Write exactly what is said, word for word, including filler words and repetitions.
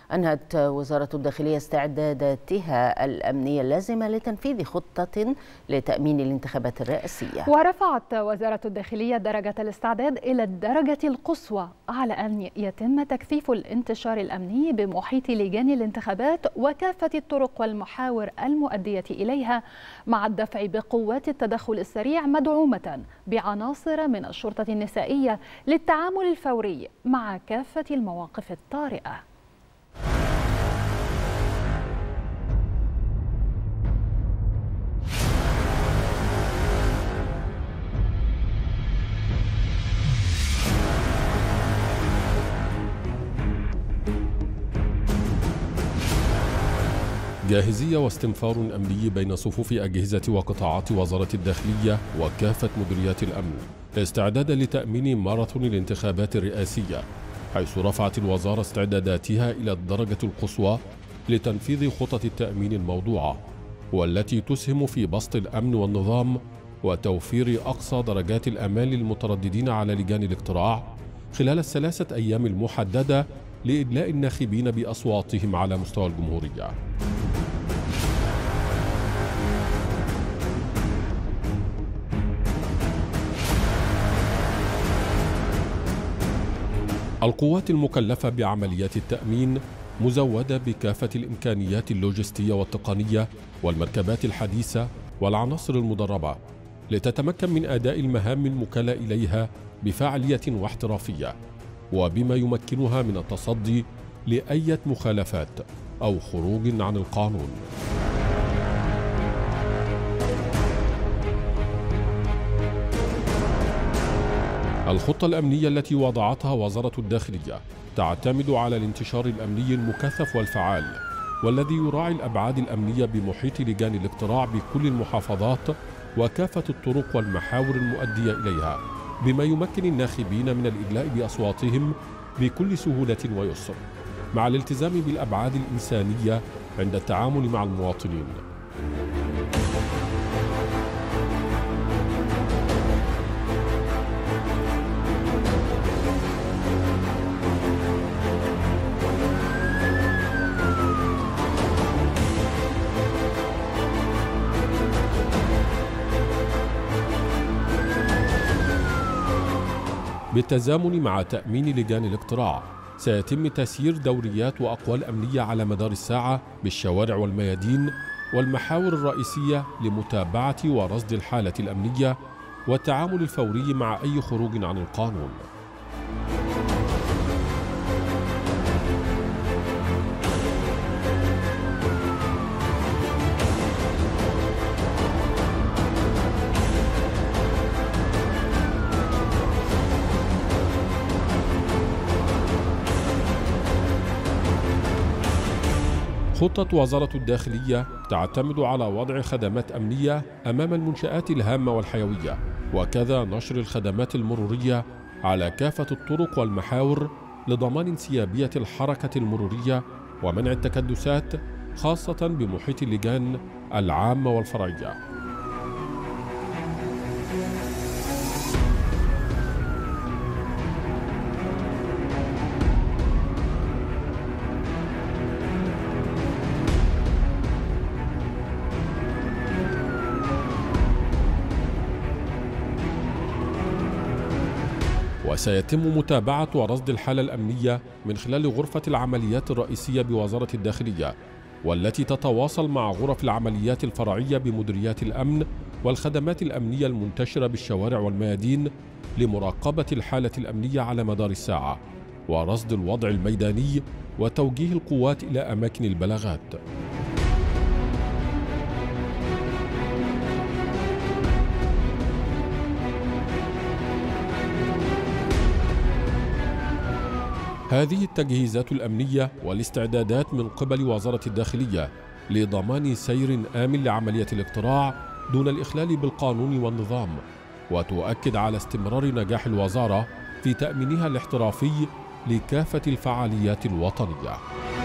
أنهت وزارة الداخلية استعداداتها الأمنية اللازمة لتنفيذ خطة لتأمين الانتخابات الرئاسية. ورفعت وزارة الداخلية درجة الاستعداد إلى الدرجة القصوى على أن يتم تكثيف الانتشار الأمني بمحيط لجان الانتخابات وكافة الطرق والمحاور المؤدية إليها، مع الدفع بقوات التدخل السريع مدعومة بعناصر من الشرطة النسائية للتعامل الفوري مع كافة المواقف الطارئة. جاهزية واستنفار أمني بين صفوف أجهزة وقطاعات وزارة الداخلية وكافة مديريات الأمن استعدادا لتأمين ماراثون الانتخابات الرئاسية، حيث رفعت الوزارة استعداداتها إلى الدرجة القصوى لتنفيذ خطط التأمين الموضوعة، والتي تسهم في بسط الأمن والنظام وتوفير أقصى درجات الأمان للمترددين على لجان الاقتراع خلال الثلاثة أيام المحددة لإدلاء الناخبين بأصواتهم على مستوى الجمهورية. القوات المكلفة بعمليات التأمين مزودة بكافة الإمكانيات اللوجستية والتقنية والمركبات الحديثة والعناصر المدربة لتتمكن من أداء المهام المكلة إليها بفاعلية واحترافية، وبما يمكنها من التصدي لأي مخالفات أو خروج عن القانون. الخطة الأمنية التي وضعتها وزارة الداخلية تعتمد على الانتشار الأمني المكثف والفعال، والذي يراعي الأبعاد الأمنية بمحيط لجان الاقتراع بكل المحافظات وكافة الطرق والمحاور المؤدية إليها، بما يمكن الناخبين من الإدلاء بأصواتهم بكل سهولة ويسر، مع الالتزام بالأبعاد الإنسانية عند التعامل مع المواطنين. بالتزامن مع تأمين لجان الاقتراع، سيتم تسيير دوريات وأقوال أمنية على مدار الساعة بالشوارع والميادين والمحاور الرئيسية لمتابعة ورصد الحالة الأمنية والتعامل الفوري مع أي خروج عن القانون. خطة وزارة الداخلية تعتمد على وضع خدمات أمنية أمام المنشآت الهامة والحيوية، وكذا نشر الخدمات المرورية على كافة الطرق والمحاور لضمان انسيابية الحركة المرورية ومنع التكدسات، خاصة بمحيط اللجان العامة والفرعية. وسيتم متابعة ورصد الحالة الأمنية من خلال غرفة العمليات الرئيسية بوزارة الداخلية، والتي تتواصل مع غرف العمليات الفرعية بمديريات الأمن والخدمات الأمنية المنتشرة بالشوارع والميادين لمراقبة الحالة الأمنية على مدار الساعة ورصد الوضع الميداني وتوجيه القوات إلى أماكن البلاغات. هذه التجهيزات الأمنية والاستعدادات من قبل وزارة الداخلية لضمان سير آمن لعملية الاقتراع دون الإخلال بالقانون والنظام، وتؤكد على استمرار نجاح الوزارة في تأمينها الاحترافي لكافة الفعاليات الوطنية.